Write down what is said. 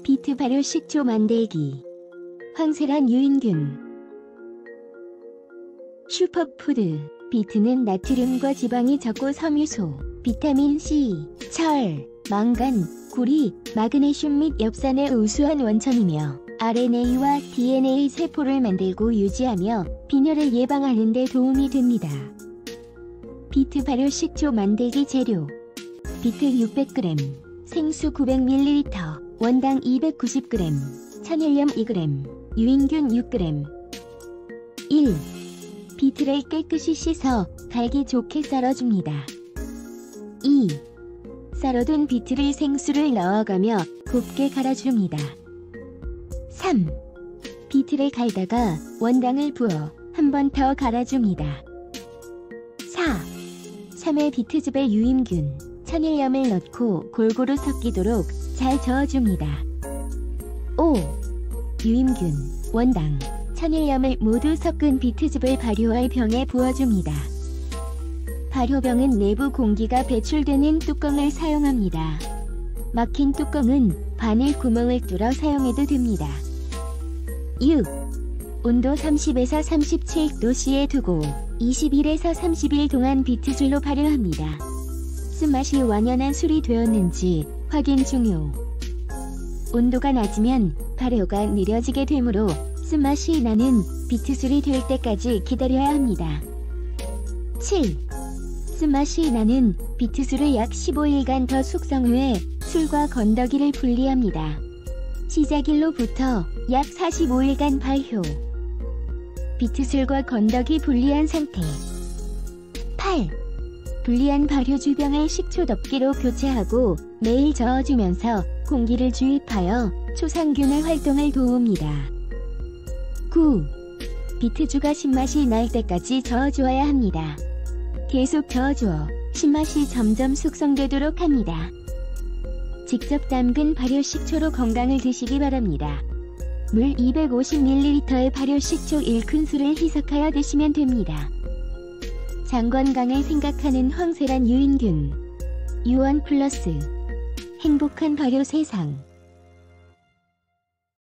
비트 발효 식초 만들기. 황세란 유인균. 슈퍼푸드. 비트는 나트륨과 지방이 적고 섬유소, 비타민 C, 철, 망간, 구리, 마그네슘 및 엽산의 우수한 원천이며 RNA와 DNA 세포를 만들고 유지하며 빈혈을 예방하는 데 도움이 됩니다. 비트 발효 식초 만들기 재료. 비트 600g, 생수 900ml, 원당 290g, 천일염 2g, 유인균 6g. 1. 비트를 깨끗이 씻어 갈기 좋게 썰어줍니다. 2. 썰어둔 비트를 생수를 넣어가며 곱게 갈아줍니다. 3. 비트를 갈다가 원당을 부어 한 번 더 갈아줍니다. 4. 3회 비트즙에 유인균, 천일염을 넣고 골고루 섞이도록 잘 저어줍니다. 5. 유인균, 원당, 천일염을 모두 섞은 비트즙을 발효할 병에 부어줍니다. 발효병은 내부 공기가 배출되는 뚜껑을 사용합니다. 막힌 뚜껑은 바늘 구멍을 뚫어 사용해도 됩니다. 6. 온도 30에서 37도씨에 두고 21에서 30일 동안 비트술로 발효합니다. 쓴맛이 완연한 술이 되었는지 확인 중요. 온도가 낮으면 발효가 느려지게 되므로 쓴맛이 나는 비트술이 될 때까지 기다려야 합니다. 7. 쓴맛이 나는 비트술을 약 15일간 더 숙성 후에 술과 건더기를 분리합니다. 시작일로부터 약 45일간 발효. 비트술과 건더기 분리한 상태. 8. 분리한 발효주병을 식초 덮개로 교체하고 매일 저어주면서 공기를 주입하여 초상균의 활동을 도웁니다. 9. 비트주가 신맛이 날 때까지 저어주어야 합니다. 계속 저어주어 신맛이 점점 숙성되도록 합니다. 직접 담근 발효식초로 건강을 드시기 바랍니다. 물 250ml의 발효식초 1큰술을 희석하여 드시면 됩니다. 장 건강을 생각하는 황세란 유인균. 유원 플러스. 행복한 발효 세상.